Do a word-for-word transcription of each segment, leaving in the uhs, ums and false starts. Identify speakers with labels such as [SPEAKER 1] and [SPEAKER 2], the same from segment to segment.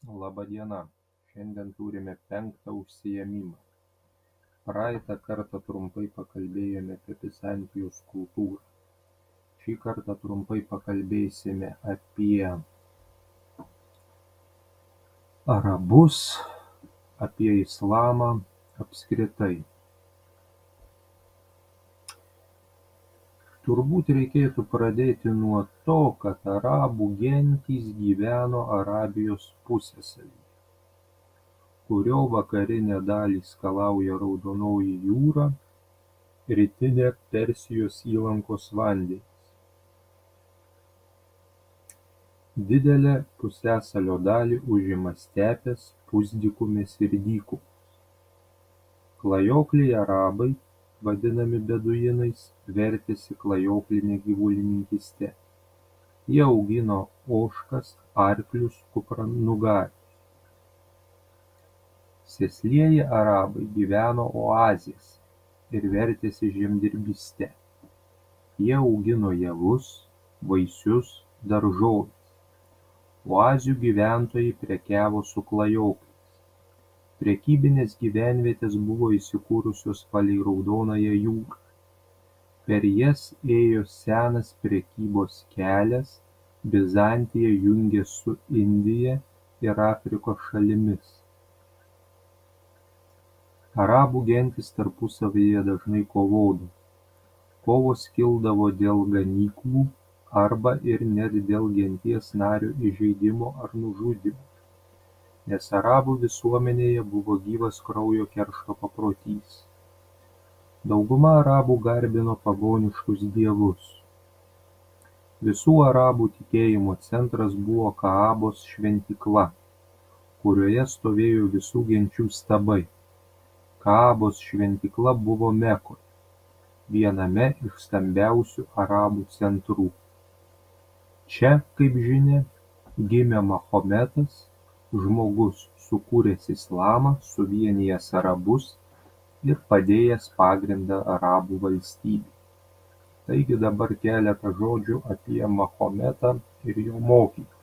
[SPEAKER 1] Laba diena. Šiandien turime penktą užsiėmimą. Praeitą kartą trumpai pakalbėjome apie Bizantijos kultūrą. Šį kartą trumpai pakalbėsime apie arabus, apie islamą apskritai. Turbūt reikėtų pradėti nuo to, kad arabų gentys gyveno Arabijos pusiasalyje, kurio vakarinę dalį skalauja Raudonoji jūra, rytinė Persijos įlankos vandenys. Didelę pusiasalio dalį užima stepės, pusdykumės ir dykumos. Klajokliai arabai, vadinami beduinais, vertėsi klajokline gyvulininkyste. Jie augino ožkas, arklius, kupranugarius. Sėslieji arabai gyveno oazėse ir vertėsi žemdirbyste. Jie augino javus, vaisius, daržoves. Oazių gyventojai prekiavo su klajokliais. Prekybinės gyvenvietės buvo įsikūrusios palei Raudonąją jūrą. Per jas ėjo senas prekybos kelias, Bizantiją jungė su Indija ir Afrikos šalimis. Arabų gentys tarpusavyje dažnai kovodavo. Kovos kildavo dėl ganyklų arba ir net dėl genties nario įžeidimo ar nužudymo, nes arabų visuomenėje buvo gyvas kraujo keršto paprotys. Dauguma arabų garbino pagoniškus dievus. Visų arabų tikėjimo centras buvo Kaabos šventykla, kurioje stovėjo visų genčių stabai. Kaabos šventykla buvo Mekoje, viename iš stambiausių arabų centrų. Čia, kaip žinia, gimė Mahometas, žmogus sukūręs islamą, suvienijęs arabus ir padėjęs pagrindą arabų valstybei. Taigi dabar keletą žodžių apie Mahometą ir jo mokymą.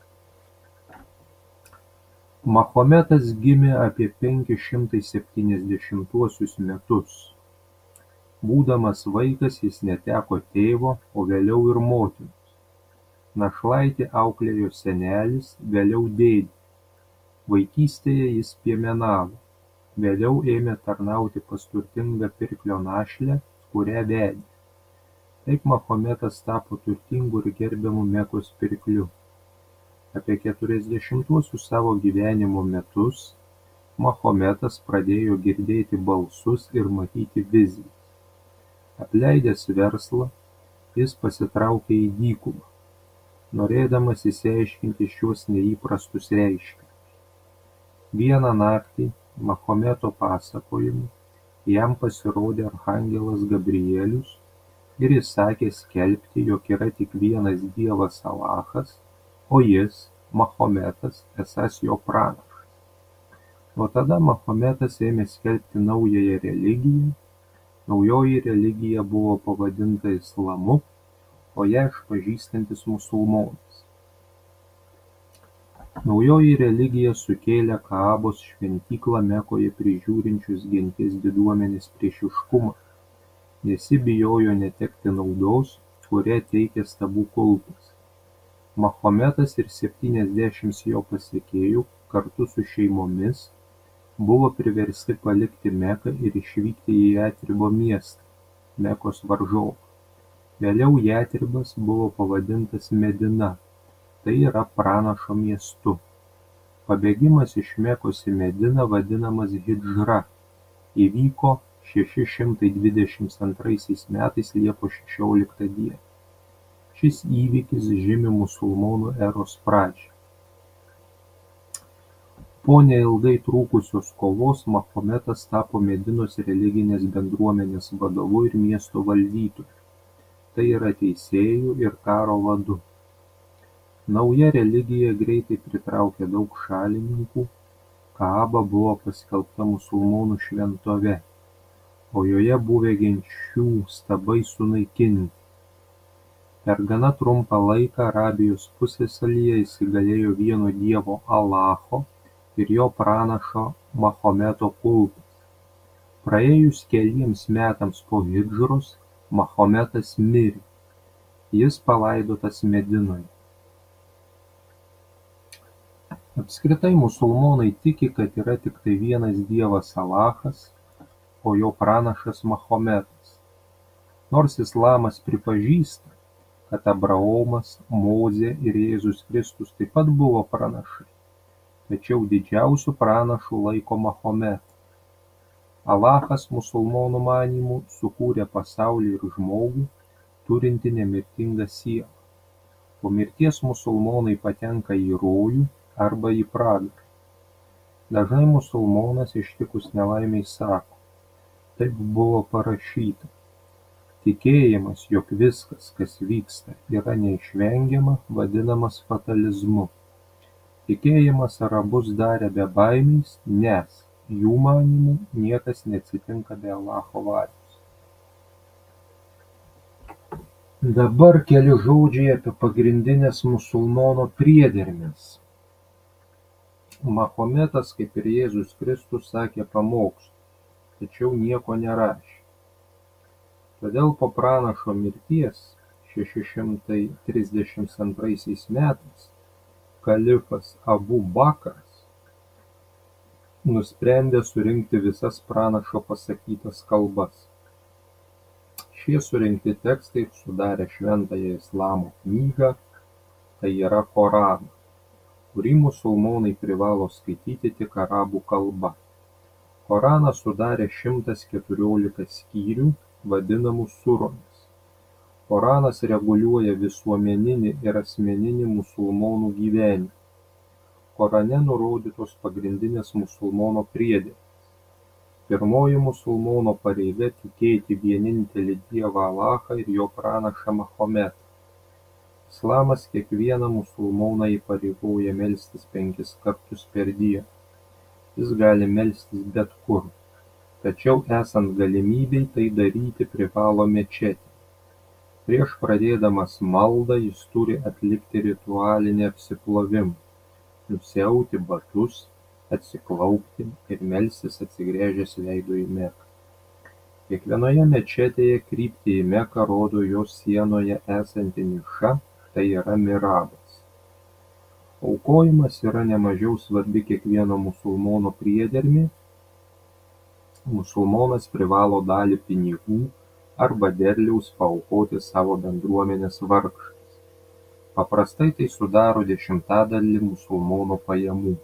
[SPEAKER 1] Mahometas gimė apie penki šimtai septyniasdešimtuosius metus. Būdamas vaikas jis neteko tėvo, o vėliau ir motinos. Našlaitį auklėjo senelis, vėliau dėdė. Vaikystėje jis piemenavo, vėliau ėmė tarnauti pas turtingą pirklio našlę, kurią vedė. Taip Mahometas tapo turtingu ir gerbiamu Mekos pirkliu. Apie keturiasdešimtuosius savo gyvenimo metus Mahometas pradėjo girdėti balsus ir matyti vizijas. Apleidęs verslą, jis pasitraukė į dykumą, norėdamas išsiaiškinti šiuos neįprastus reiškinius. Vieną naktį Mahometo pasakojimu jam pasirodė archangelas Gabrielius ir įsakė skelbti, jog yra tik vienas dievas Alachas, o jis, Mahometas, esąs jo pranašas. Nuo tada Mahometas ėmė skelbti naująją religiją. Naujoji religija buvo pavadinta islamu, o ją išpažįstantis musulmonais. Naujoji religija sukėlė Kaabos šventyklą Mekoje prižiūrinčius genties diduomenės priešiškumą, nes ji bijojo netekti naudos, kurią teikė stabų kultas. Mahometas ir septyniasdešimt jo pasekėjų kartu su šeimomis buvo priversti palikti Meką ir išvykti į Jatribo miestą, Mekos varžovą. Vėliau Jatribas buvo pavadintas Medina, tai yra pranašo miestu. Pabėgimas iš Mekos į Mediną vadinamas hidžra, įvyko šeši šimtai dvidešimt antraisiais metais Liepos šešioliktą dieną. Šis įvykis žymi musulmonų eros pradžią. Po neilgai trukusios kovos Mahometas tapo Medinos religinės bendruomenės vadovu ir miesto valdytoju, tai yra teisėju ir karo vadu. Nauja religija greitai pritraukė daug šalininkų, Kaaba buvo paskelbta musulmonų šventove, o joje buvę genčių stabai sunaikinti. Per gana trumpą laiką Arabijos pusiasalyje įsigalėjo vieno dievo Alacho ir jo pranašo Mahometo kultas. Praėjus keliems metams po hidžros Mahometas mirė. Jis palaidotas Medinoje. Apskritai musulmonai tiki, kad yra tik tai vienas dievas Alachas, o jo pranašas Mahometas. Nors islamas pripažįsta, kad Abraomas, Mozė ir Jėzus Kristus taip pat buvo pranašai, tačiau didžiausiu pranašu laiko Mahometą. Alachas musulmonų manymu sukūrė pasaulį ir žmogų, turinti nemirtingą sielą. Po mirties musulmonai patenka į rojų arba į pragarą. Dažnai musulmonas ištikus nelaimiai sako, taip buvo parašyta. Tikėjimas, jog viskas, kas vyksta, yra neišvengiama, vadinamas fatalizmu. Tikėjimas arabus darė bebaimiais, nes jų manymu niekas neatsitinka be Alacho valios. Dabar keli žodžiai apie pagrindinės musulmono priedermes. Mahometas, kaip ir Jėzus Kristus, sakė pamokslus, tačiau nieko nerašė. Todėl po pranašo mirties šeši šimtai trisdešimt antraisiais metais kalifas Abu Bakras nusprendė surinkti visas pranašo pasakytas kalbas. Šie surinkti tekstai sudarė šventąją islamo knygą, tai yra Koraną, kurį musulmonai privalo skaityti tik arabų kalba. Koraną sudarė šimtas keturiolika skyrių, vadinamų suromis. Koranas reguliuoja visuomeninį ir asmeninį musulmonų gyvenimą. Korane nurodytos pagrindinės musulmono priedermės. Pirmoji musulmono pareiga tikėti vienintelį dievą Alachą ir jo pranašą Mahometą. Islamas kiekvieną musulmoną įpareigoja melstis penkis kartus per dieną. Jis gali melstis bet kur, tačiau esant galimybei tai daryti privalo mečetėje. Prieš pradėdamas maldą jis turi atlikti ritualinį apsiplovimą, nusiauti batus, atsiklaupti ir melstis atsigręžęs veidu į Meką. Kiekvienoje mečetėje kryptį į Meką rodo jos sienoje esanti niša, tai yra mirabas. Aukojimas yra nemažiau svarbi kiekvieno musulmono priedermė. Musulmonas privalo dalį pinigų arba derliaus paaukoti savo bendruomenės vargšams. Paprastai tai sudaro dešimtadalį musulmono pajamų.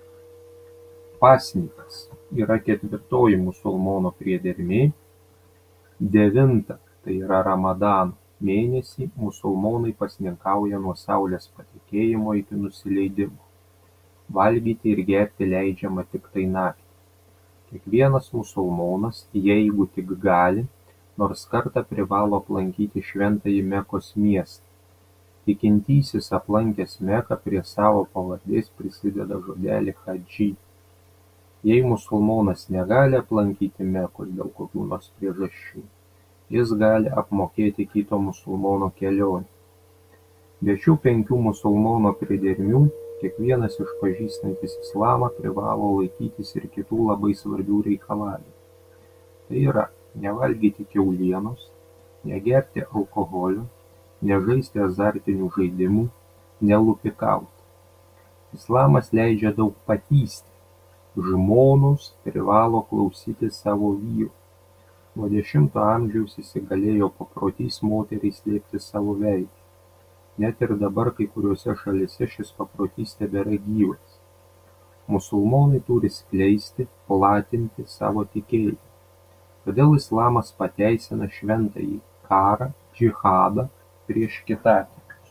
[SPEAKER 1] Pasnikas yra ketvirtoji musulmono priedermė. Devinta, tai yra Ramadano mėnesį, musulmonai pasninkauja nuo saulės patekėjimo iki nusileidimo. Valgyti ir gerti leidžiama tik tai naktį. Kiekvienas musulmonas, jeigu tik gali, nors kartą privalo aplankyti šventąjį Mekos miestą. Tikintysis aplankęs Meką prie savo pavardės prisideda žodelį hadži. Jei musulmonas negali aplankyti Mekos dėl kokių nors priežasčių, jis gali apmokėti kito musulmono kelionę. Be šių penkių musulmono priedermių, kiekvienas išpažįstantis islamą privalo laikytis ir kitų labai svarbių reikalavimų. Tai yra nevalgyti kiaulienos, negerti alkoholio, nežaisti azartinių žaidimų, nelupikauti. Islamas leidžia daug patystę. Žmonos privalo klausyti savo vyrų. Nuo dešimto amžiaus įsigalėjo paprotys moteriai slėpti savo veidą. Net ir dabar kai kuriuose šalyse šis paprotys tebėra gyvas. Musulmonai turi skleisti, platinti savo tikėjimą. Todėl islamas pateisina šventąjį karą, džihadą prieš kitatikius.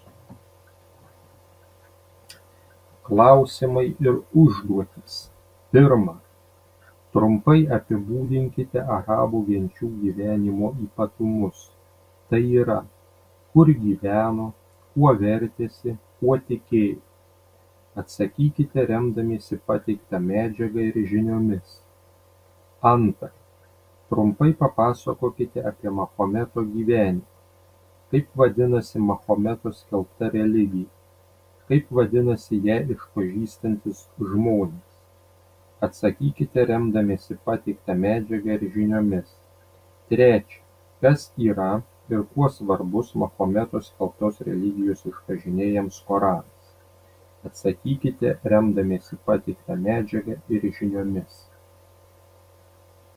[SPEAKER 1] Klausimai ir užduotys. Pirma. Trumpai apibūdinkite arabų genčių gyvenimo ypatumus. Tai yra, kur gyveno, kuo vertėsi, kuo tikėjo. Atsakykite remdamiesi pateiktą medžiagą ir žiniomis. Antra. Trumpai papasakokite apie Mahometo gyvenimą. Kaip vadinasi Mahometo skelbta religija? Kaip vadinasi ją išpažįstantis žmonės? Atsakykite remdamiesi pateikta medžiaga ir žiniomis. Trečia. Kas yra ir kuo svarbus Mahometo skelbtos religijos išpažinėjams Koranas? Atsakykite remdamiesi pateikta medžiaga ir žiniomis.